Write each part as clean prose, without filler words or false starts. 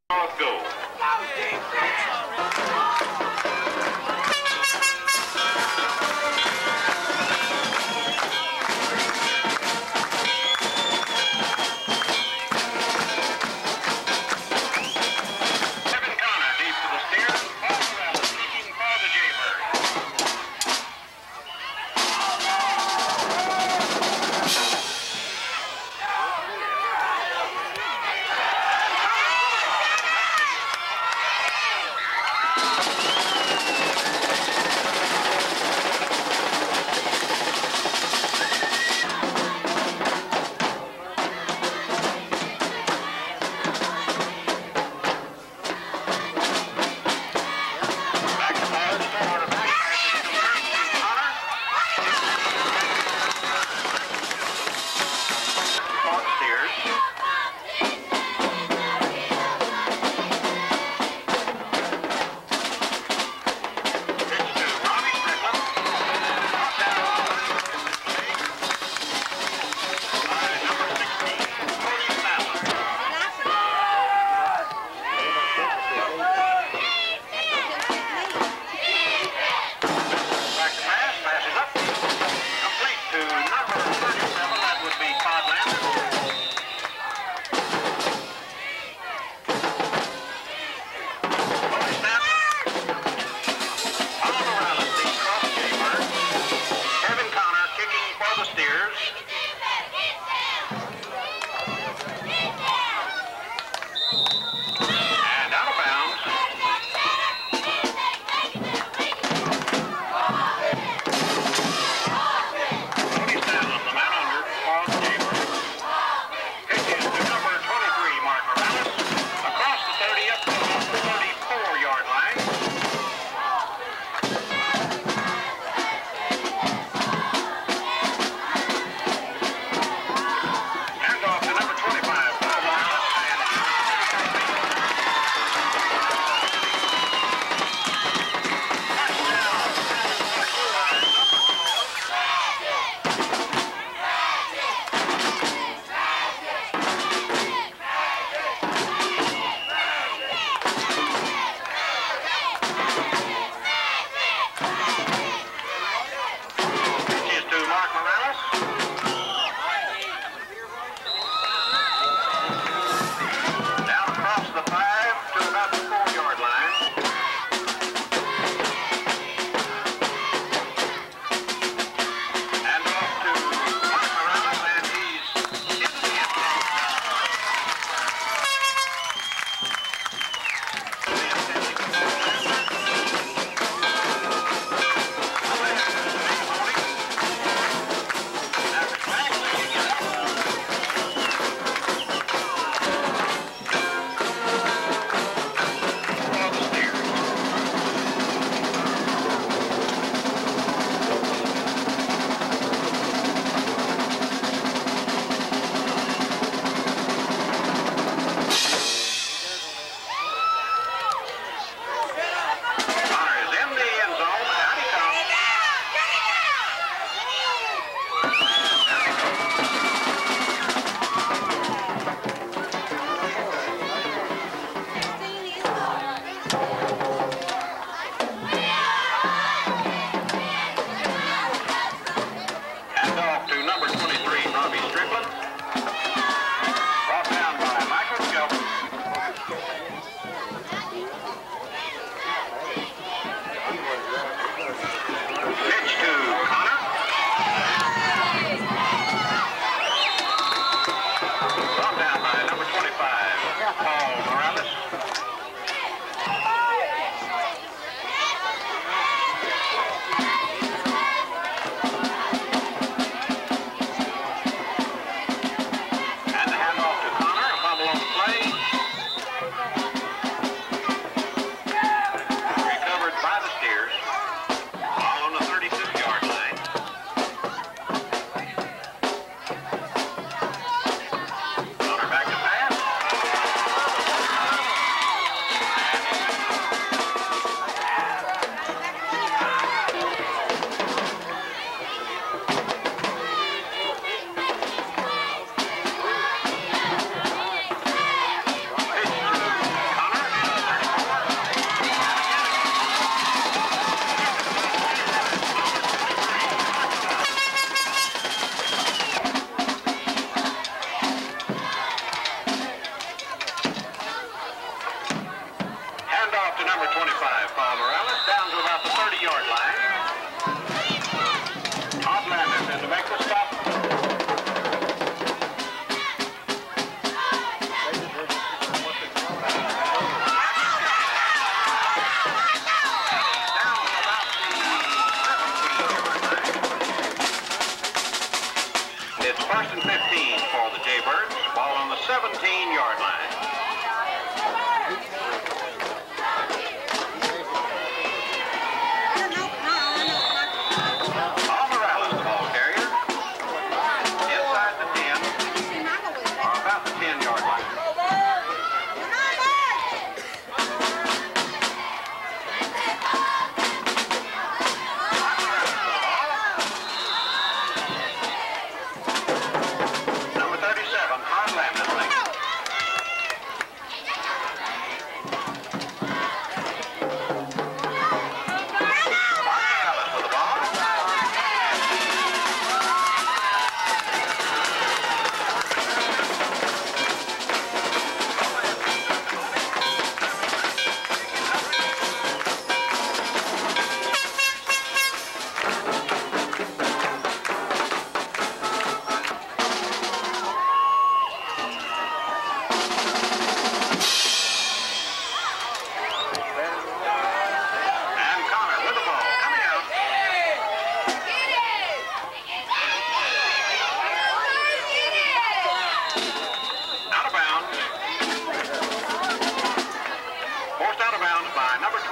Go.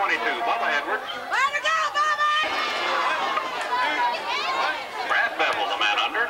22, Bubba Edwards. Way to go, Bubba! Brad Bevel, the man under.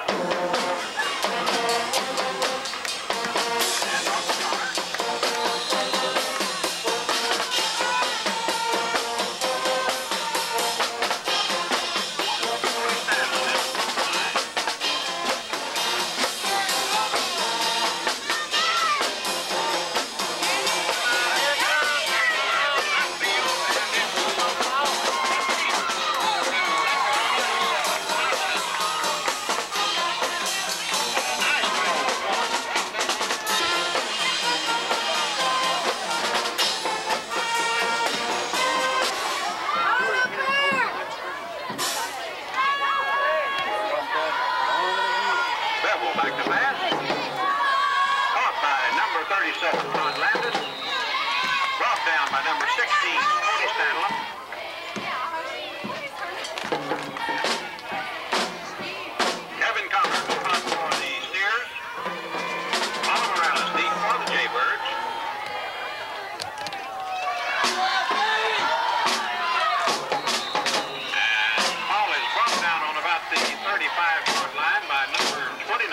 Back to pass. Caught by number 37, Ron Landis. Brought down by number 16, Cody Stanley. Kevin Connor front for the Steers. Paul Morales deep for the Jaybirds. And Paul is brought down on about the 35-yard line by number 29.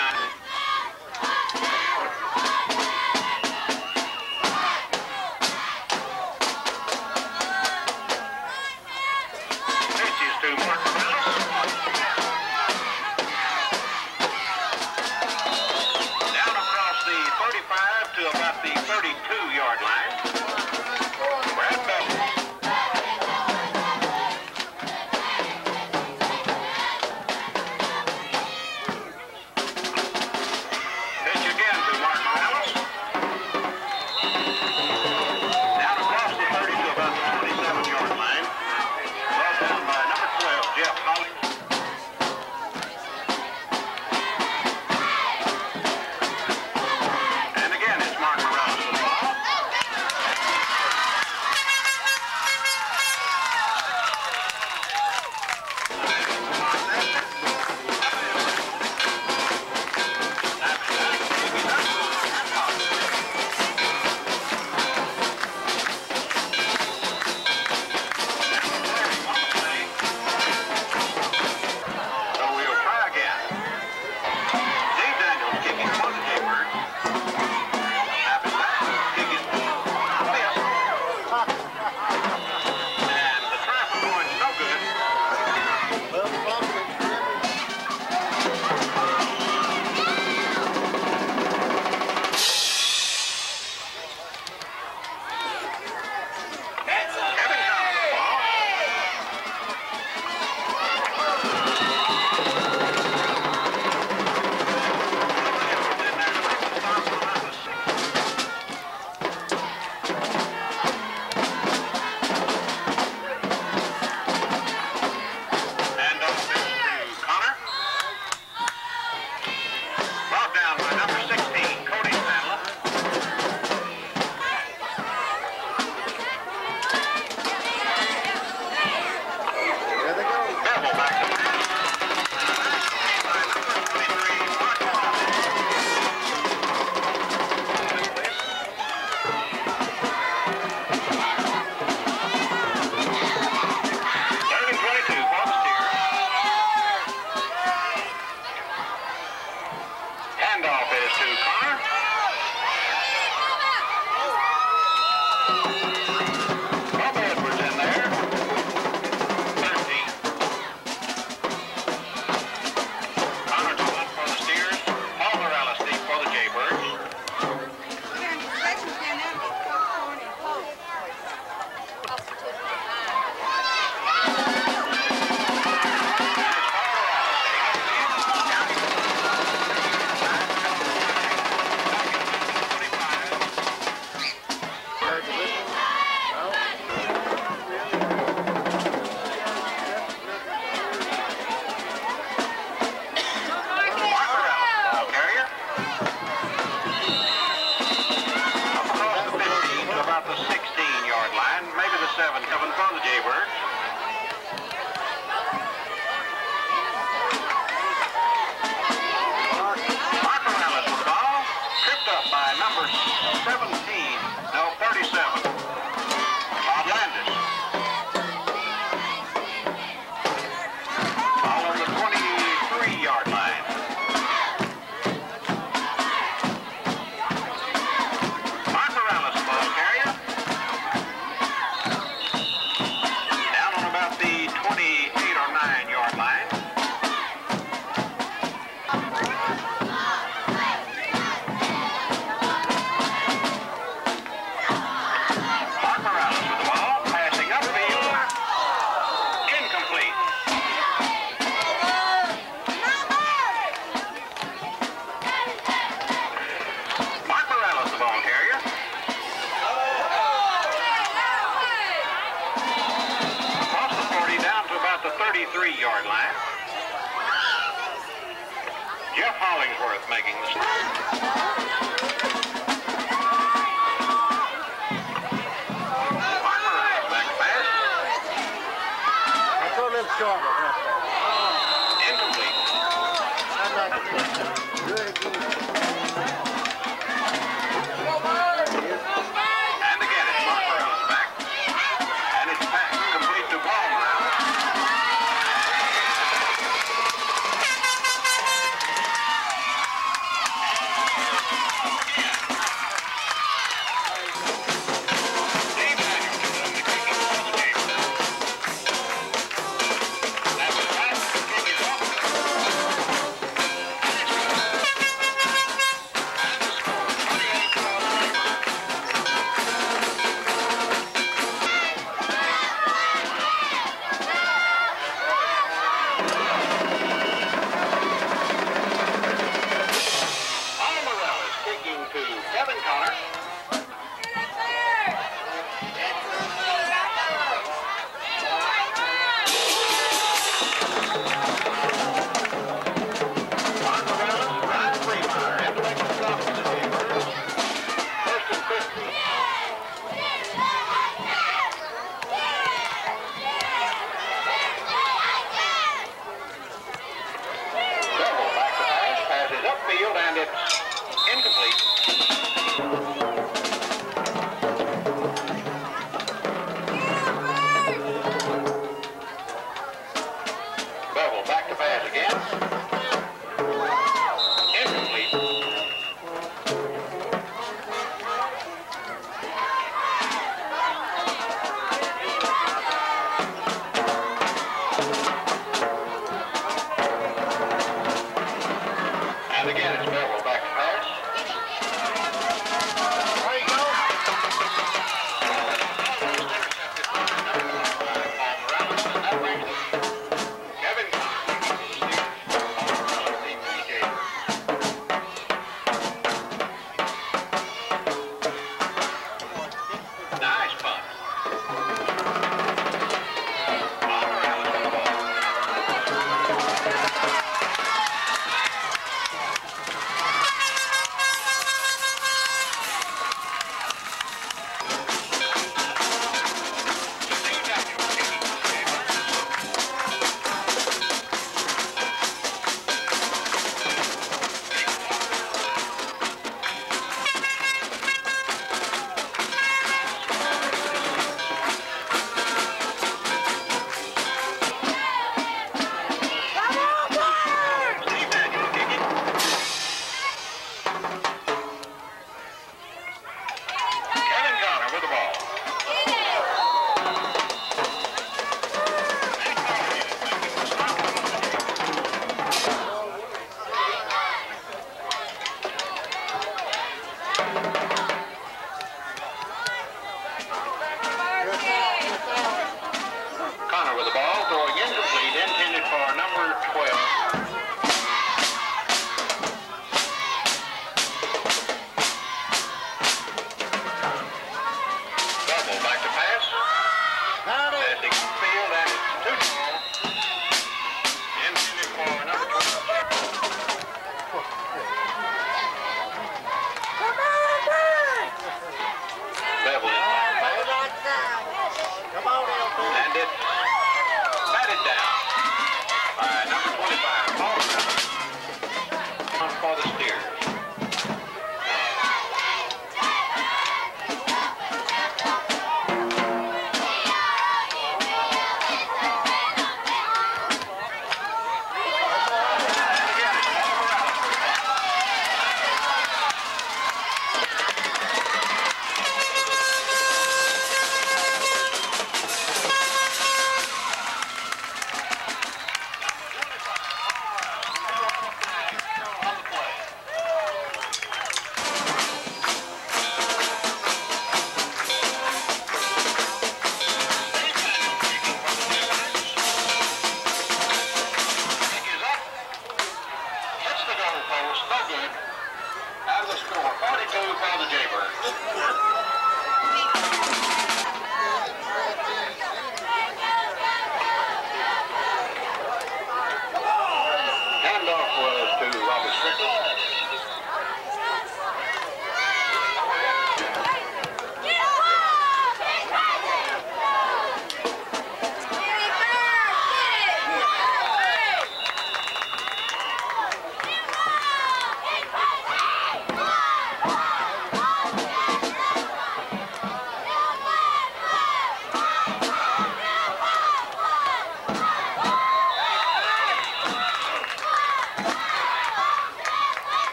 Pitches to Mark Morales. Down across the 35 to about the 32-yard line. Brad Bevel. Pitch again to Mark Morales. Down across the 30 to about the 27-yard line. Brought down by number 12, Jeff Holly. And again, it's Mark Morales with the ball. So we'll try again. Dave Daniels kicking for the Jaybirds. Snap it back. Kicking. Miss. And the traffic point's no good. Kevin Connor with the ball. And off pitch to Connor. Brought down by number 16, Cody Stanley. Bevel back to pass. By number 23, Mark Morales. 3rd and 22 for the Steers. Handoff is to Connor. Bubba Edwards in there. 13. Connor to one for the Steers. Paul Morales deep for the Jaybirds. Ball carrier. Up across the 15 to about the 16-yard line. Maybe the 7 coming for the Jaybirds. Mark Morales with the ball. Tripped up by number 17. No, 37. Bob Landis. worth making the start. Farmer back to pass. Let's go a little short one. Incomplete. And again, it's Farmer on his back. And it's passed complete to Palmer. Upfield, and it's incomplete. Bevel back to pass again. Incomplete. And again, it's Bevel back to pass. There you go. Kevin nice punt. With the ball, throwing incomplete, intended for number 12.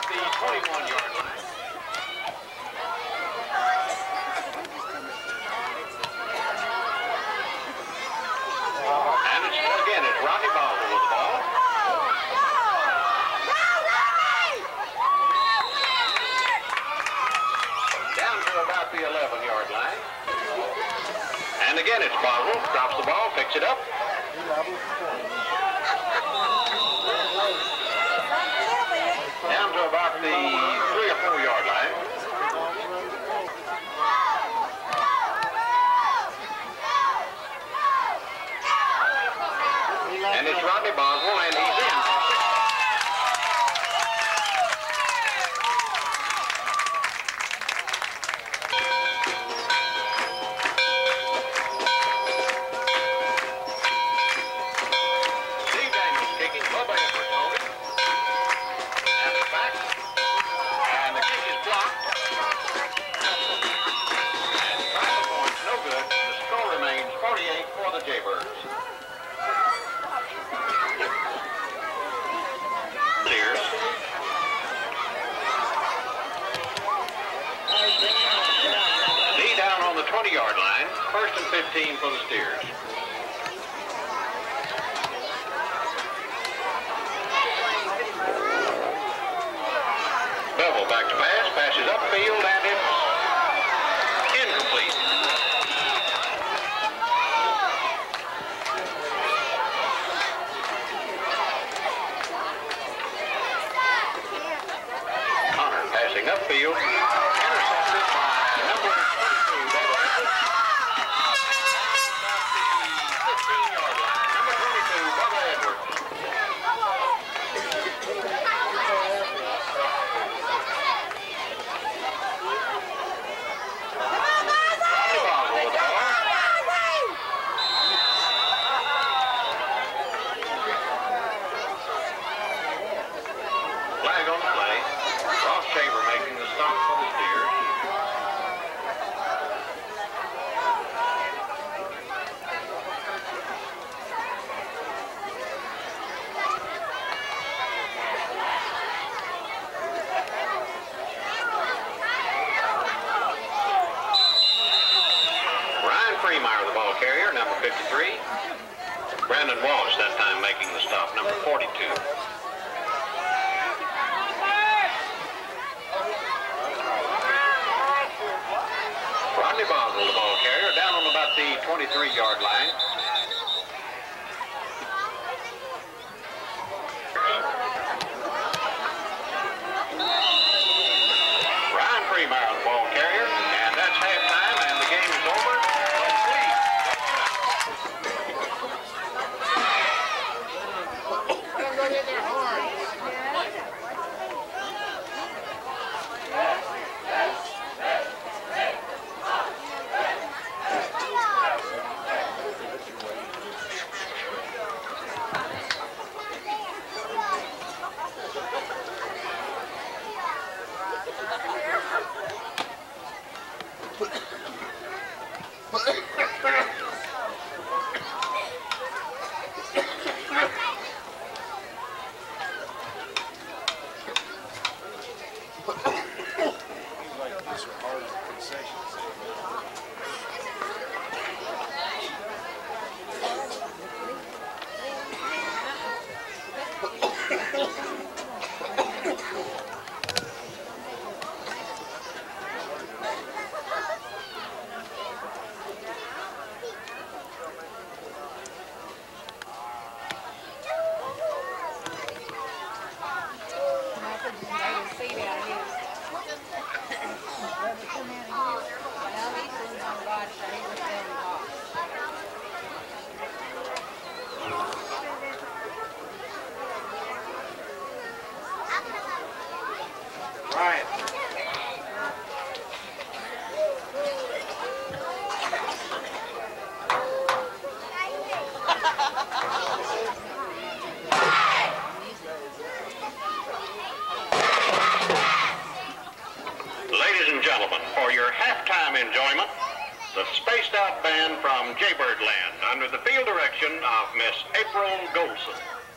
the 21-yard line. And it's Rocky Boswell with the ball. Down to about the 11-yard line. And again, it's Boswell. Drops the ball, picks it up. Down to about the 3 or 4-yard line. And it's Rodney Boswell, and he's in. Steve Daniels kicking. Bubba Edwards holding. And it's back. And the kick is blocked. And try the points, no good. The score remains 48 for the Jaybirds. Lee down on the 20-yard line. 1st and 15 for the Steers. Bevel back to pass. Passes upfield, and it's incomplete. Connor passing upfield. Intercepted by number 22, Bubba Edwards. About the 15-yard line. Number 22, Bubba Edwards. Rodney Boswell with the ball. Flag on the play. Ross Chamber making the stop for the Steers. Ryan Freemeyer, the ball carrier, number 53. Brandon Walsh that time making the stop, number 42. Rodney Boswell, the ball carrier, down on about the 23-yard line. Ryan Freemeyer, the ball carrier, and that's halftime, and the game is over. Enjoyment, the spaced out band from Jaybird Land under the field direction of Miss April Golson.